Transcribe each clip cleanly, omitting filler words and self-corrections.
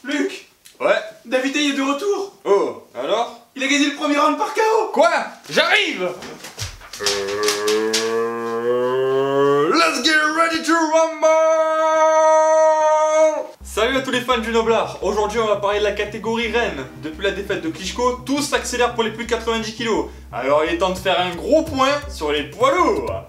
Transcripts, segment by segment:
Luc, Ouais. David Haye est de retour. Oh, alors? Il a gagné le premier round par KO. Quoi? J'arrive! Let's get ready to rumble! Salut à tous les fans du Noblard. Aujourd'hui on va parler de la catégorie reine. Depuis la défaite de Klitschko, tout s'accélère pour les plus de 90 kg. Alors il est temps de faire un gros point sur les poids lourds.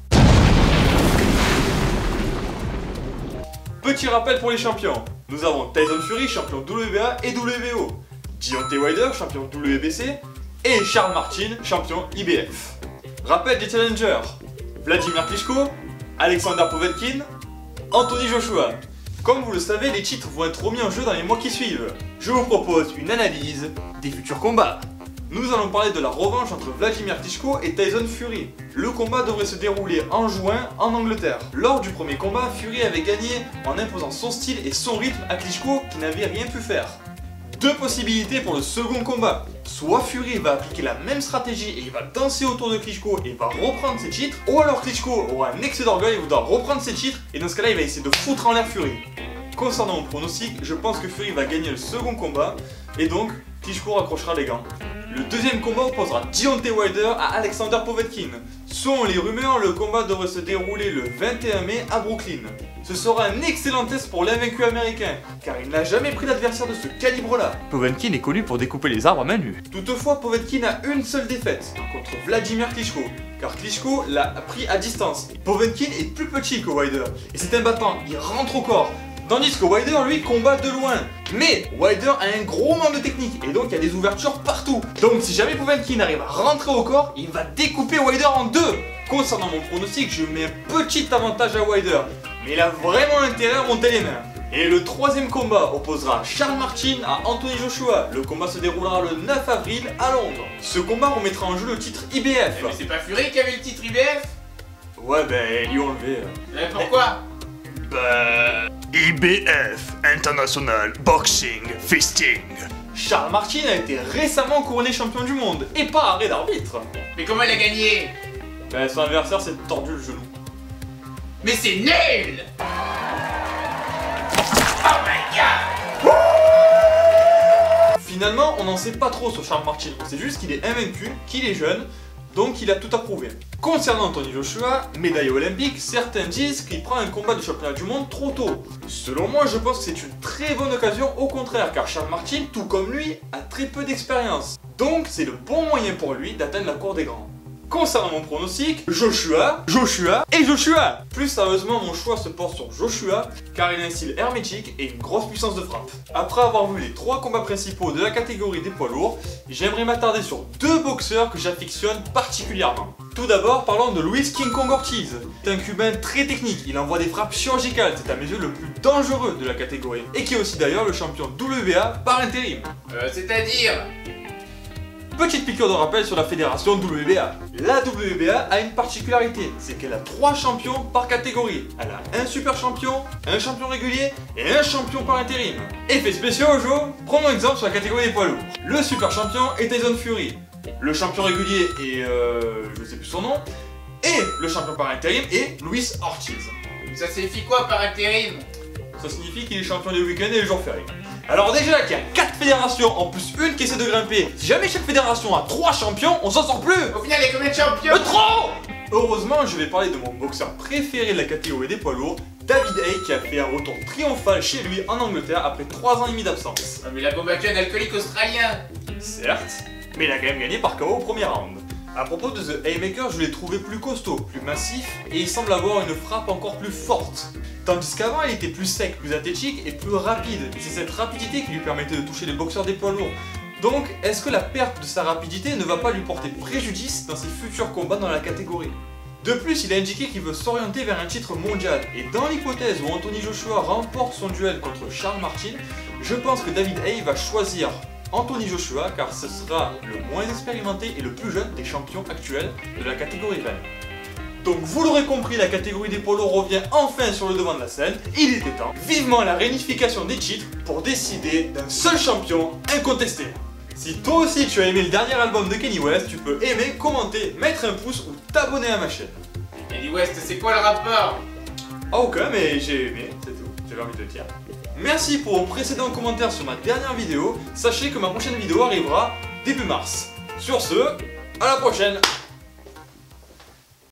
Petit rappel pour les champions. Nous avons Tyson Fury, champion WBA et WBO. Deontay Wilder, champion WBC. Et Charles Martin, champion IBF. Rappel des challengers. Vladimir Klitschko, Alexander Povetkin, Anthony Joshua. Comme vous le savez, les titres vont être remis en jeu dans les mois qui suivent. Je vous propose une analyse des futurs combats. Nous allons parler de la revanche entre Vladimir Klitschko et Tyson Fury. Le combat devrait se dérouler en juin en Angleterre. Lors du premier combat, Fury avait gagné en imposant son style et son rythme à Klitschko qui n'avait rien pu faire. Deux possibilités pour le second combat. Soit Fury va appliquer la même stratégie et il va danser autour de Klitschko et va reprendre ses titres, ou alors Klitschko aura un excès d'orgueil et voudra reprendre ses titres et dans ce cas-là il va essayer de foutre en l'air Fury. Concernant mon pronostic, je pense que Fury va gagner le second combat et donc Klitschko raccrochera les gants. Le deuxième combat opposera Deontay Wilder à Alexander Povetkin. Selon les rumeurs, le combat devrait se dérouler le 21 mai à Brooklyn. Ce sera un excellent test pour l'invaincu américain, car il n'a jamais pris d'adversaire de ce calibre-là. Povetkin est connu pour découper les arbres à main nue. Toutefois, Povetkin a une seule défaite, contre Vladimir Klitschko, car Klitschko l'a pris à distance. Povetkin est plus petit que Wilder, et c'est un battant, il rentre au corps. Tandis que Wilder, lui, combat de loin. Mais Wilder a un gros manque de technique, et donc il y a des ouvertures partout. Donc si jamais Povetkin arrive à rentrer au corps, il va découper Wilder en deux. Concernant mon pronostic, je mets un petit avantage à Wilder, mais il a vraiment intérêt à monter les mains. Et le troisième combat opposera Charles Martin à Anthony Joshua. Le combat se déroulera le 9 avril à Londres. Ce combat remettra en jeu le titre IBF. Mais c'est pas Fury qui avait le titre IBF? Ouais, ben ils l'ont enlevé. Mais pourquoi? Bah... IBF, International Boxing Fisting. Charles Martin a été récemment couronné champion du monde, et pas arrêt d'arbitre. Mais comment il a gagné? Bah son adversaire s'est tordu le genou. Mais c'est nul! Oh my god! Finalement, on n'en sait pas trop sur Charles Martin, c'est juste qu'il est invaincu, qu'il est jeune, donc il a tout à prouver. Concernant Anthony Joshua, médaille olympique, certains disent qu'il prend un combat de championnat du monde trop tôt. Selon moi, je pense que c'est une très bonne occasion au contraire, car Charles Martin, tout comme lui, a très peu d'expérience. Donc c'est le bon moyen pour lui d'atteindre la cour des grands. Concernant mon pronostic, Joshua. Plus sérieusement, mon choix se porte sur Joshua, car il a un style hermétique et une grosse puissance de frappe. Après avoir vu les trois combats principaux de la catégorie des poids lourds, j'aimerais m'attarder sur deux boxeurs que j'affectionne particulièrement. Tout d'abord, parlons de Luis King Kong Ortiz. C'est un Cubain très technique, il envoie des frappes chirurgicales, c'est à mes yeux le plus dangereux de la catégorie. Et qui est aussi d'ailleurs le champion WBA par intérim. C'est-à-dire? Petite piqûre de rappel sur la fédération WBA. La WBA a une particularité, c'est qu'elle a 3 champions par catégorie. Elle a un super champion, un champion régulier et un champion par intérim. Effets spéciaux au jeu, prenons exemple sur la catégorie des poids lourds. Le super champion est Tyson Fury. Le champion régulier est je sais plus son nom. Et le champion par intérim est Luis Ortiz. Ça signifie quoi par intérim? Ça signifie qu'il est champion les week-ends et les jours fériés. Alors déjà qu'il y a 4 fédérations en plus une qui essaie de grimper, si jamais chaque fédération a 3 champions, on s'en sort plus. Au final, il y a combien de champions? Trop. Heureusement, je vais parler de mon boxeur préféré de la catégorie des poids lourds, David Haye, qui a fait un retour triomphal chez lui en Angleterre après 3 ans et demi d'absence. Mais il a combattu un alcoolique australien. Certes, mais il a quand même gagné par KO au premier round. A propos de The Haymaker, je l'ai trouvé plus costaud, plus massif, et il semble avoir une frappe encore plus forte. Tandis qu'avant, il était plus sec, plus athlétique et plus rapide, et c'est cette rapidité qui lui permettait de toucher les boxeurs des poids lourds. Donc, est-ce que la perte de sa rapidité ne va pas lui porter préjudice dans ses futurs combats dans la catégorie? De plus, il a indiqué qu'il veut s'orienter vers un titre mondial, et dans l'hypothèse où Anthony Joshua remporte son duel contre Charles Martin, je pense que David Haye va choisir Anthony Joshua, car ce sera le moins expérimenté et le plus jeune des champions actuels de la catégorie reine. Donc vous l'aurez compris, la catégorie des poids lourds revient enfin sur le devant de la scène, il était temps. Vivement la réunification des titres pour décider d'un seul champion incontesté. Si toi aussi tu as aimé le dernier album de Kanye West, tu peux aimer, commenter, mettre un pouce ou t'abonner à ma chaîne. Kanye West, c'est quoi le rapport? Ah aucun, mais j'ai aimé, c'est tout, j'avais envie de le dire. Merci pour vos précédents commentaires sur ma dernière vidéo. Sachez que ma prochaine vidéo arrivera début mars. Sur ce, à la prochaine!